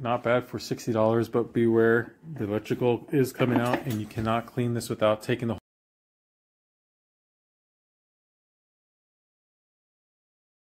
not bad for $60, but beware, the electrical is coming out and you cannot clean this without taking the